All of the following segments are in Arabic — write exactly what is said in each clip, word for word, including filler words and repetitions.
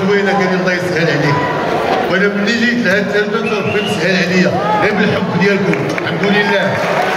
زوينه كان الله يسهل عليك. وانا ملي جيت لهاد التلفزه ربي مسهل عليا غير بالحب ديالكم الحمد لله.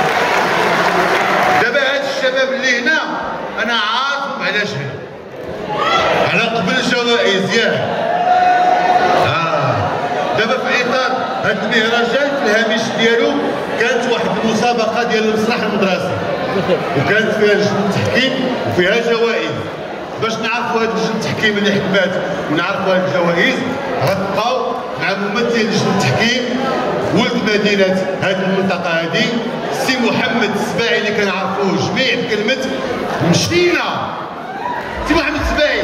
دابا هاد الشباب اللي هنا انا عارفهم علاش هنا، على قبل الجوائز ياك. اه دابا في اطار هاد المهرجان في الهامش ديالو كانت واحد المسابقه ديال المسرح المدرسي وكانت فيها لجنه تحكيم وفيها جوائز. باش نعرفوا هاد لجنه التحكيم اللي حكمات ونعرفوا هاد الجوائز غنبقاو مع ممثل لجنه التحكيم ولد مدينه هاد المنطقه هادي السي محمد السباعي اللي كنعرفوه جميع بكلمه مشينا. سي محمد السباعي.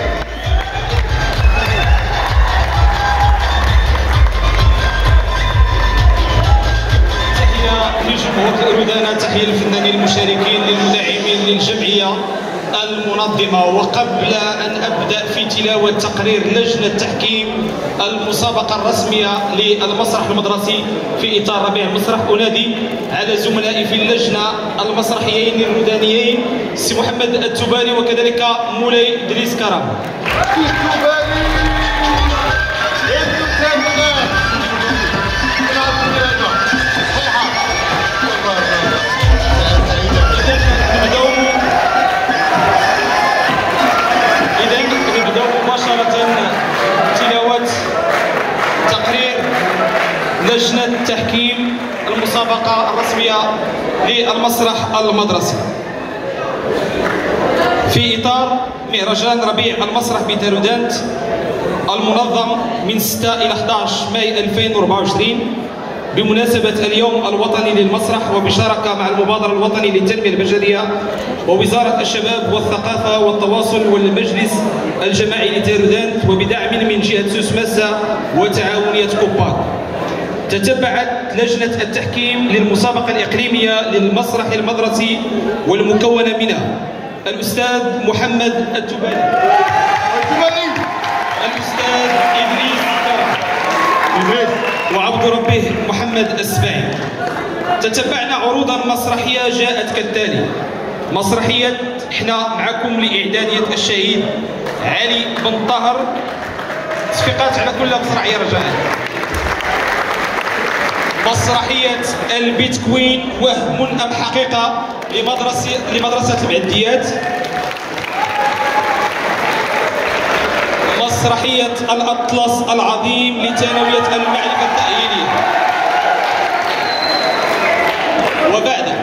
تحيه لجمهور الردانه، تحيه للفنانين المشاركين، للمدعمين للجمعيه المنظمة. وقبل أن أبدأ في تلاوة تقرير لجنة تحكيم المسابقة الرسمية للمسرح المدرسي في إطار ربيع المسرح، أنادي على زملائي في اللجنة المسرحيين الردانيين السي محمد التباني وكذلك مولاي إدريس كرم. لجنة تحكيم المسابقة الرسمية للمسرح المدرسي في إطار مهرجان ربيع المسرح بتارودانت المنظم من ستة إلى أحد عشر ماي ألفين وأربعة وعشرين بمناسبة اليوم الوطني للمسرح، وبشراكة مع المبادرة الوطني للتنمية البشرية ووزارة الشباب والثقافة والتواصل والمجلس الجماعي لتارودانت، وبدعم من جهة سوسماسا وتعاونية كوباك. تتبعت لجنة التحكيم للمسابقة الإقليمية للمسرح المدرسي والمكونة منها الأستاذ محمد التباني، الأستاذ إدريس كرم، وعبد ربه محمد السباعي. تتبعنا عروضا مسرحية جاءت كالتالي: مسرحية احنا معكم لإعدادية الشهيد علي بن طاهر، تصفيقات على كل مسرحية رجاء. مسرحية البيت كوين وهم أم حقيقة لمدرسة لمدرسة المعديات. مسرحية الأطلس العظيم لثانوية المعرفة التأهيلية. وبعد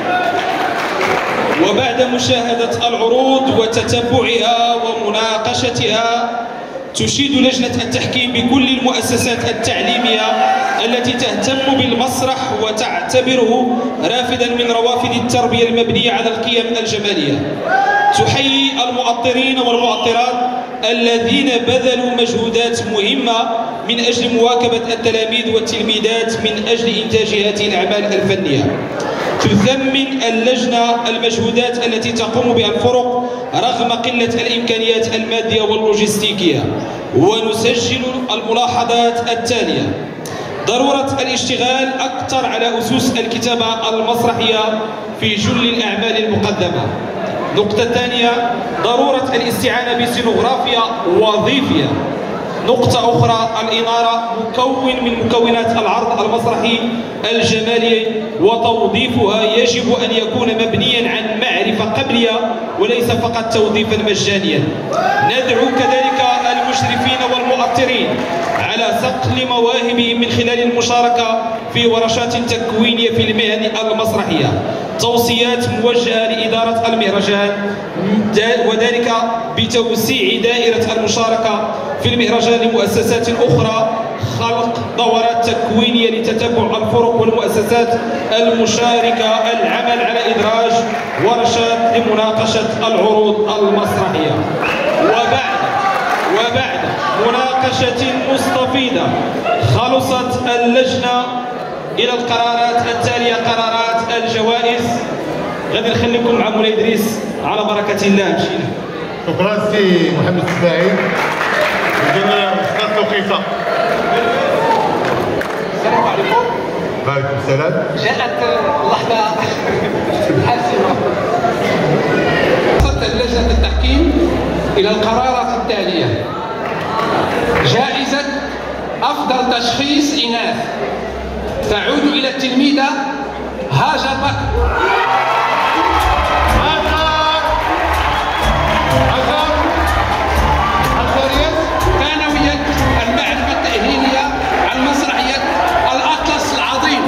وبعد مشاهدة العروض وتتبعها ومناقشتها، تشيد لجنة التحكيم بكل المؤسسات التعليمية التي تهتم بالمسرح وتعتبره رافدا من روافد التربية المبنية على القيم الجمالية. تحيي المؤطرين والمؤطرات الذين بذلوا مجهودات مهمة من أجل مواكبة التلاميذ والتلميذات من أجل إنتاج هذه الأعمال الفنية. تثمن اللجنة المجهودات التي تقوم بها الفرق رغم قلة الإمكانيات المادية واللوجستيكية، ونسجل الملاحظات التالية: ضرورة الاشتغال أكثر على أسس الكتابة المسرحية في جل الأعمال المقدمة. نقطة ثانية: ضرورة الاستعانة بسينوغرافيا وظيفية. نقطة أخرى: الإنارة مكون من مكونات العرض المسرحي الجمالي، وتوظيفها يجب أن يكون مبنيا عن معرفة قبلية وليس فقط توظيفا مجانيا. ندعو كذلك المشرفين والمؤطرين على صقل مواهبهم من خلال المشاركة في ورشات تكوينية في المهن المسرحية. توصيات موجهة لإدارة المهرجان، وذلك بتوسيع دائرة المشاركة في المهرجان لمؤسسات أخرى، خلق دورات تكوينية لتتبع الفرق والمؤسسات المشاركة، العمل على إدراج ورشات لمناقشة العروض المسرحية. وبعد وبعد مناقشة مستفيضة خلصت اللجنة إلى القرارات التالية: قرارات الجوائز. غادي نخليكم مع مولاي إدريس على بركة الله. مشينا. شكرا سي محمد السباعي. عندنا أستاذ توقيفة. السلام عليكم. وعليكم السلام. جاءت اللحظة الحاسمة. وصلت لجنة التحكيم إلى القرارات التالية: جائزة تشخيص إناث تعود إلى التلميذة هاجر بكر. ثانوية المعرفة التأهيلية عن مسرحية الأطلس العظيم.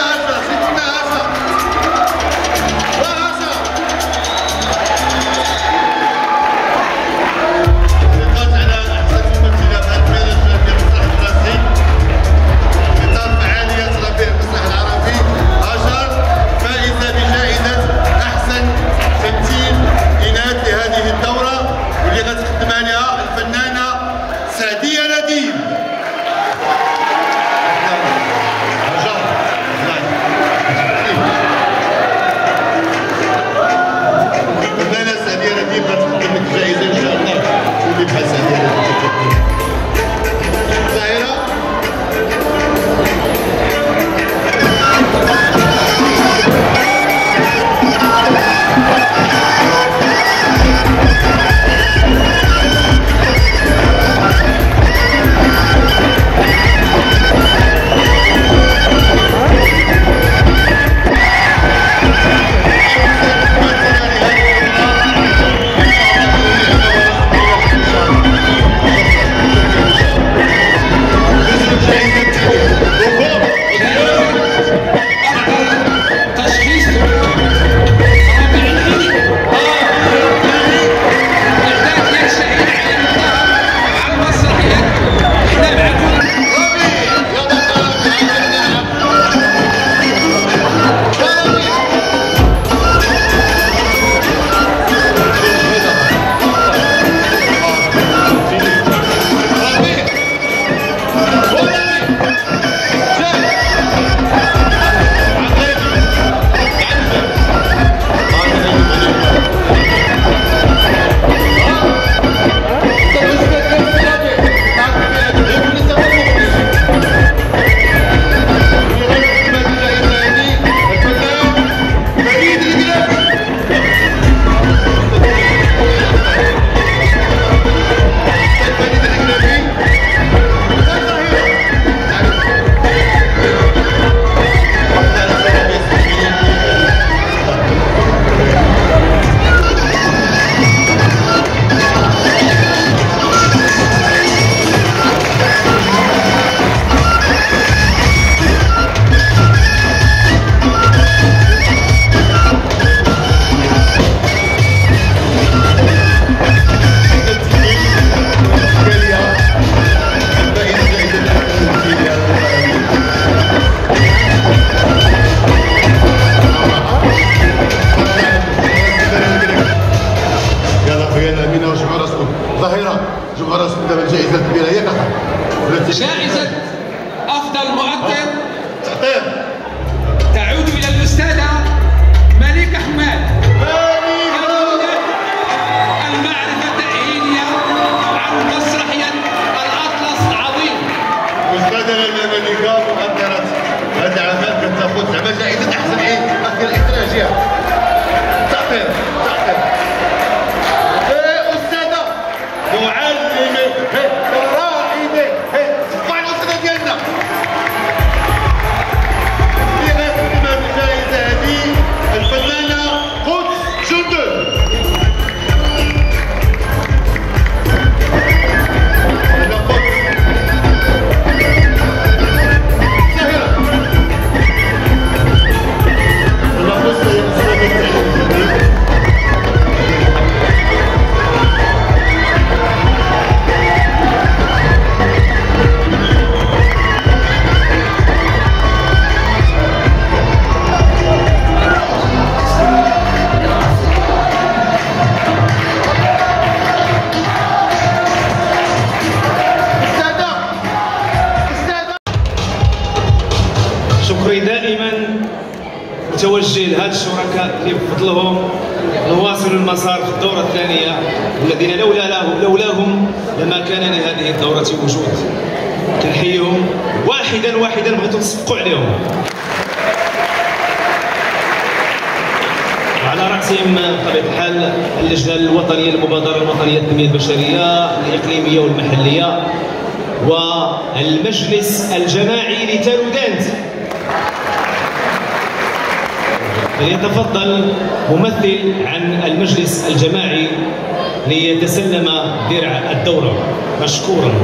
جائزة أفضل مؤثر تعود إلى الأستاذة ملكة حماد. المعرفة التأهيلية عن مسرحية الأطلس العظيم. أستاذة ملكة مؤثرة هذا العمل كتاخذ زعما جائزة أحسن إيه مؤثر إخراجية. تقدير تقدير. إيه أستاذة معلمة رائدة صفع الأستاذة ديالنا. اللي غتقدم هذه الجائزة هذه الفنانة قدس جندل. شكري دائما متوجه لهذا الشركاء اللي بفضلهم نواصل المسار في الدورة الثانية، الذين لولا لهم لولاهم لما كان لهذه الدورة وجود. كنحييهم واحدا واحدا، بغيتو تصفقوا عليهم. وعلى رأسهم بطبيعة الحال اللجنة الوطنية المبادرة الوطنية للتنمية البشرية الإقليمية والمحلية، والمجلس الجماعي لتالودانت. فليتفضل ممثل عن المجلس الجماعي ليتسلم درع الدورة مشكورا.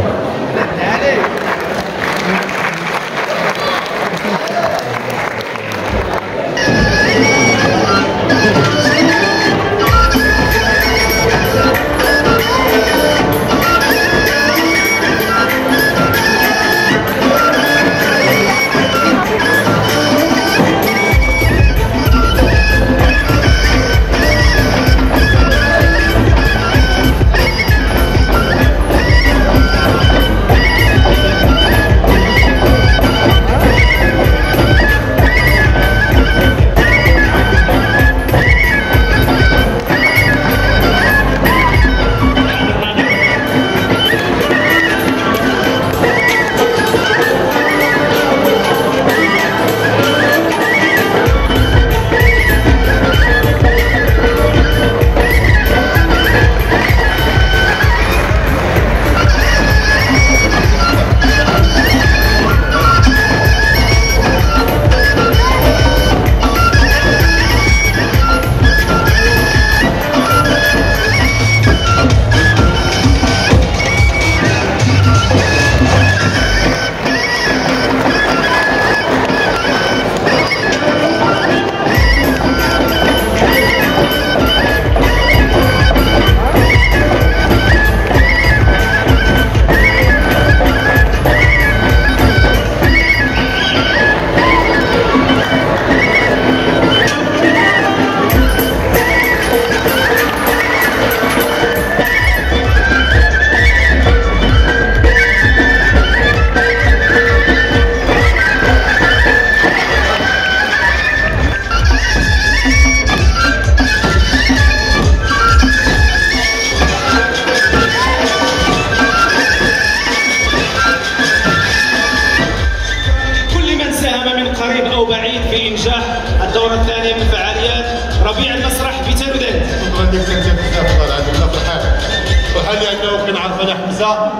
الدورة الثانية من فعاليات ربيع المسرح بتالودانت. شكرا لك انت بزاف والله العظيم، الله فرحان فرحان لانه كنعرف انا حمزه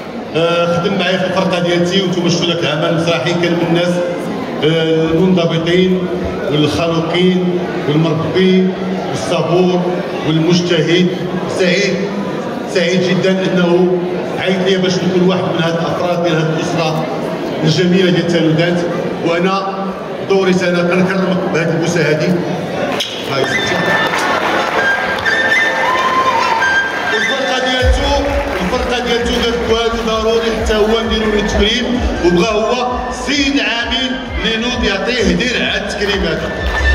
آه خدم معايا في الفرقه ديالتي، وانتم شفتوا لك العمل المسرحي كان من الناس آه المنضبطين والخلوقين والمربي والصبور والمجتهد. سعيد سعيد جدا انه عيط لي باش نكون واحد من هاد الافراد ديال هاد الاسره الجميله ديال تالودانت، وانا دوري انا كنكرمك بهذه البوسه هذه. هاي الفرقه ديالتو الفرقه ديالتو قالت والو ضروري حتى هو نديرو له التكريم، وبغى هو السيد عامل اللي نوض يعطيه درع التكريم هذا.